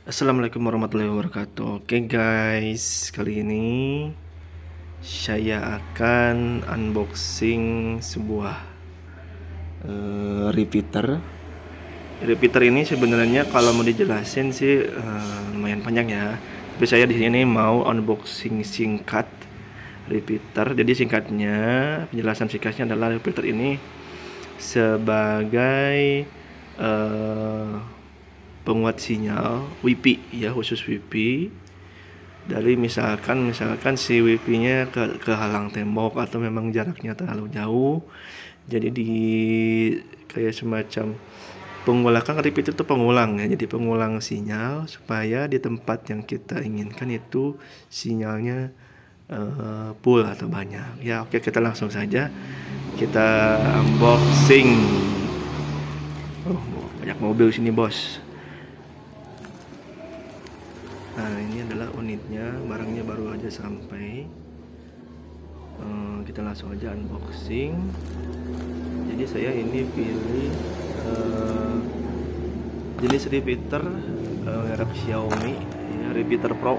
Assalamualaikum warahmatullahi wabarakatuh. Oke guys, kali ini saya akan unboxing sebuah repeater. Repeater ini sebenarnya kalau mau dijelasin sih lumayan panjang ya. Tapi saya di sini mau unboxing singkat repeater. Jadi singkatnya, penjelasan singkatnya adalah repeater ini sebagai penguat sinyal WiFi ya, khusus WiFi. Dari misalkan si WiFi-nya kehalang tembok atau memang jaraknya terlalu jauh, jadi di kayak semacam pengulang, kan repeater itu pengulang ya, jadi pengulang sinyal supaya di tempat yang kita inginkan itu sinyalnya full atau banyak ya. Oke, kita langsung saja kita unboxing. Oh, banyak mobil sini bos. Nah, ini adalah unitnya, barangnya baru aja sampai. Kita langsung aja unboxing. Jadi saya ini pilih jenis repeater merek Xiaomi ya, repeater Pro.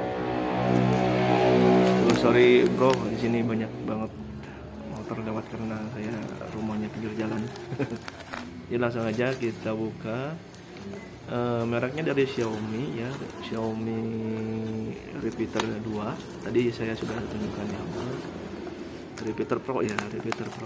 Sorry bro, di sini banyak banget motor lewat karena saya rumahnya pinggir jalan. Jadi langsung aja kita buka. Mereknya dari Xiaomi ya, Xiaomi repeater 2. Tadi saya sudah tunjukkan ya, repeater Pro ya, repeater Pro.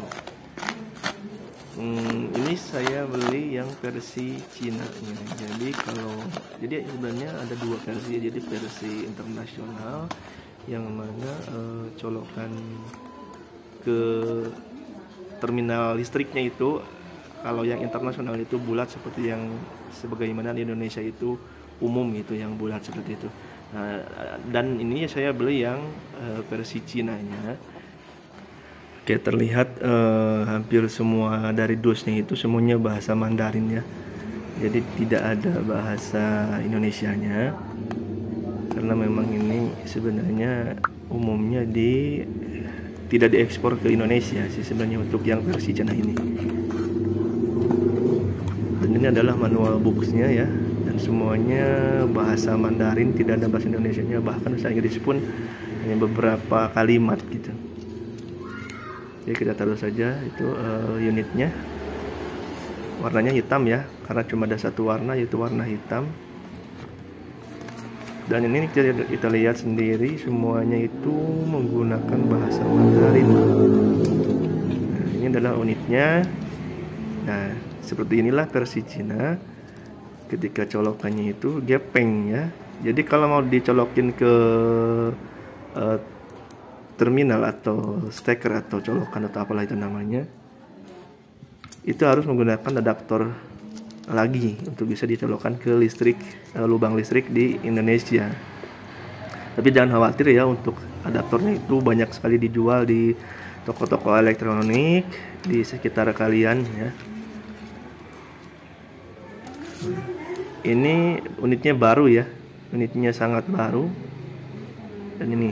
Ini saya beli yang versi Cina nya. Jadi sebenarnya ada dua versi. Jadi versi internasional yang mana colokan ke terminal listriknya itu, kalau yang internasional itu bulat seperti yang sebagaimana di Indonesia itu umum gitu, yang bulat seperti itu. Nah, dan ini saya beli yang versi Cina-nya. Oke, terlihat hampir semua dari dosnya itu semuanya bahasa Mandarin ya. Jadi tidak ada bahasa Indonesianya. Karena memang ini sebenarnya umumnya tidak diekspor ke Indonesia sih sebenarnya untuk yang versi Cina ini. Dan ini adalah manual booknya ya, dan semuanya bahasa Mandarin, tidak ada bahasa Indonesianya, bahkan bahasa Inggris pun hanya beberapa kalimat gitu. Jadi kita taruh saja itu unitnya. Warnanya hitam ya, karena cuma ada satu warna, yaitu warna hitam. Dan ini kita lihat sendiri semuanya itu menggunakan bahasa Mandarin. Nah, ini adalah unitnya. Nah, seperti inilah versi Cina. Ketika colokannya itu gepeng ya. Jadi kalau mau dicolokin ke terminal atau steker atau colokan atau apalah itu namanya, itu harus menggunakan adaptor lagi untuk bisa dicolokkan ke listrik, lubang listrik di Indonesia. Tapi jangan khawatir ya, untuk adaptornya itu banyak sekali dijual di toko-toko elektronik di sekitar kalian ya. Ini unitnya baru ya, unitnya sangat baru. Dan ini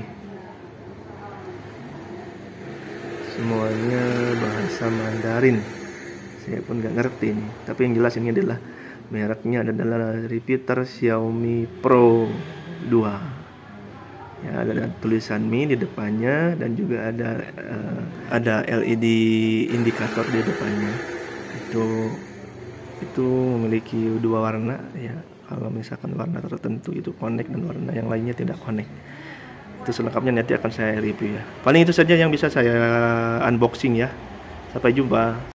semuanya bahasa Mandarin, saya pun nggak ngerti nih. Tapi yang jelas ini adalah mereknya adalah repeater Xiaomi Pro 2 ya, ada tulisan Mi di depannya, dan juga ada LED indikator di depannya. Itu memiliki dua warna ya. Kalau misalkan warna tertentu itu connect dan warna yang lainnya tidak connect. Itu selengkapnya nanti akan saya review ya. Paling itu saja yang bisa saya unboxing ya. Sampai jumpa.